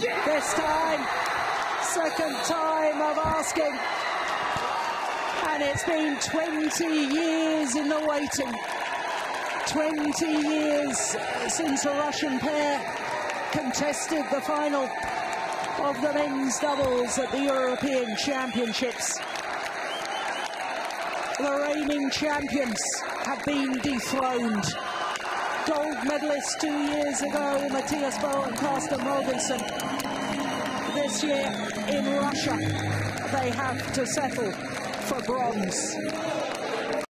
This time, second time of asking. And it's been 20 years in the waiting. 20 years since a Russian pair contested the final of the men's doubles at the European Championships. The reigning champions have been dethroned. Gold medalists 2 years ago, Matthias Bo and Carsten Mogensen. This year in Russia, they have to settle for bronze.